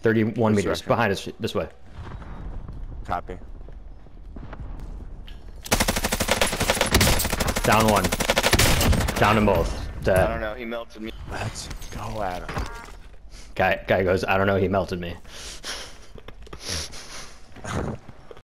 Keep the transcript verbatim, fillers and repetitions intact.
thirty-one Which meters direction? behind us. This way. Copy. Down one. Down them both. I Dead. don't know. He melted me. Let's go at him. Guy, guy goes, I don't know, he melted me.